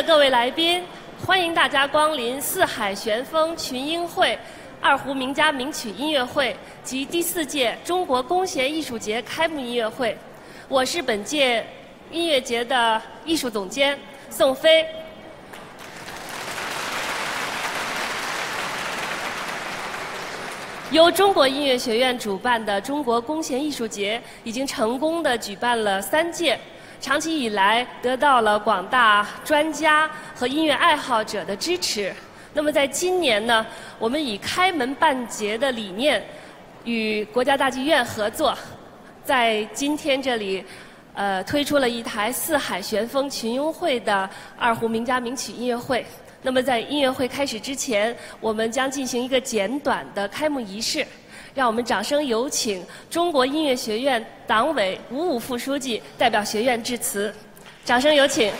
各位来宾，欢迎大家光临四海旋风群英会二胡名家名曲音乐会及第4届中国弓弦艺术节开幕音乐会。我是本届音乐节的艺术总监宋飞。由中国音乐学院主办的中国弓弦艺术节已经成功地举办了3届。长期以来得到了广大专家和音乐爱好者的支持。那么在今年呢，我们以开门办节的理念，与国家大剧院合作，在今天这里，推出了一台四海旋风群英会的二胡名家名曲音乐会。那么在音乐会开始之前，我们将进行一个简短的开幕仪式。让我们掌声有请中国音乐学院党委吴武副书记代表学院致辞。掌声有请。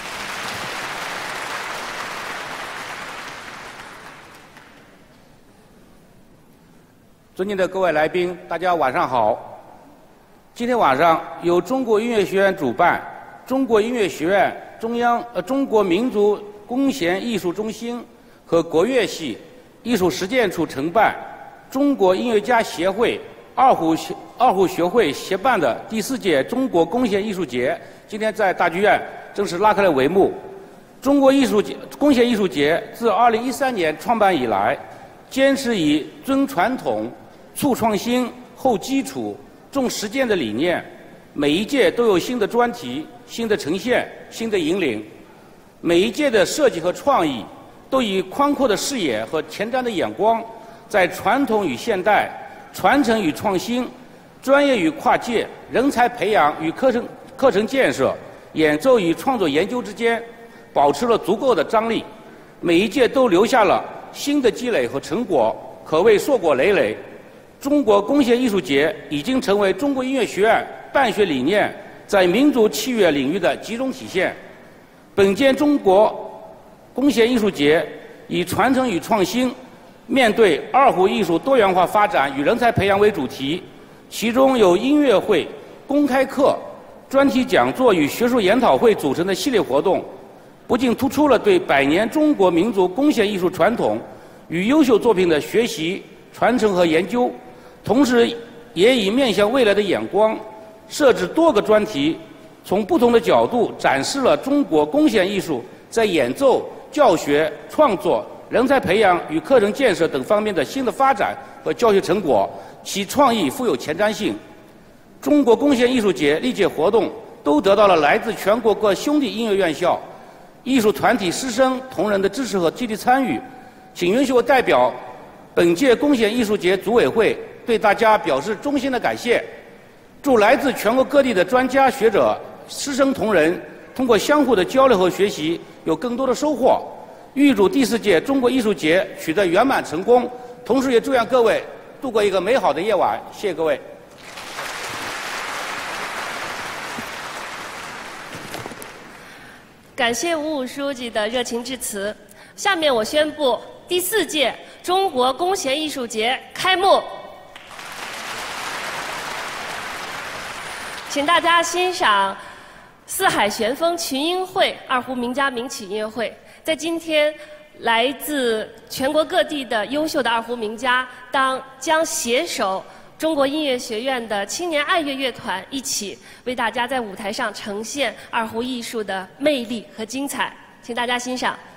尊敬的各位来宾，大家晚上好。今天晚上由中国音乐学院主办，中国音乐学院中国民族弓弦艺术中心和国乐系艺术实践处承办，中国音乐家协会二胡学会协办的第4届中国弓弦艺术节，今天在大剧院正式拉开了帷幕。中国弓弦艺术节自2013年创办以来，坚持以尊传统、促创新、厚基础、重实践的理念，每一届都有新的专题、新的呈现、新的引领。每一届的设计和创意都以宽阔的视野和前瞻的眼光，在传统与现代、传承与创新、专业与跨界、人才培养与课程建设、演奏与创作研究之间，保持了足够的张力。每一届都留下了新的积累和成果，可谓硕果累累。中国弓弦艺术节已经成为中国音乐学院办学理念在民族器乐领域的集中体现。本届中国弓弦艺术节以传承与创新，面对二胡艺术多元化发展与人才培养为主题，其中有音乐会、公开课、专题讲座与学术研讨会组成的系列活动，不仅突出了对100年中国民族弓弦艺术传统与优秀作品的学习、传承和研究，同时也以面向未来的眼光，设置多个专题，从不同的角度展示了中国弓弦艺术在演奏、教学、创作、人才培养与课程建设等方面的新的发展和教学成果，其创意富有前瞻性。中国弓弦艺术节历届活动都得到了来自全国各兄弟音乐院校、艺术团体师生同仁的支持和积极参与。请允许我代表本届弓弦艺术节组委会对大家表示衷心的感谢，祝来自全国各地的专家学者、师生同仁通过相互的交流和学习有更多的收获。预祝第4届中国艺术节取得圆满成功，同时也祝愿各位度过一个美好的夜晚。谢谢各位。 感谢吴武书记的热情致辞。下面我宣布第4届中国弓弦艺术节开幕。请大家欣赏四海旋风群英会二胡名家名曲音乐会。在今天，来自全国各地的优秀的二胡名家将携手中国音乐学院的青年爱乐乐团，一起为大家在舞台上呈现二胡艺术的魅力和精彩。请大家欣赏。